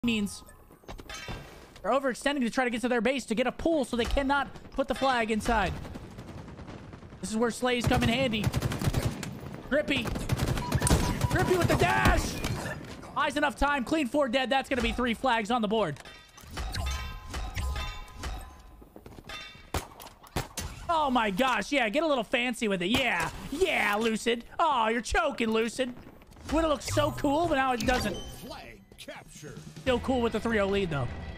means they're overextending to try to get to their base to get a pull so they cannot put the flag inside. This is where slays come in handy. Grippy. Grippy with the dash. Buys enough time. Clean 4 dead. That's going to be 3 flags on the board. Oh my gosh. Yeah, get a little fancy with it. Yeah. Yeah, Lucid. Oh, you're choking, Lucid. Would have looked so cool, but now it doesn't. Flag capture. Still cool with the 3-0 lead, though.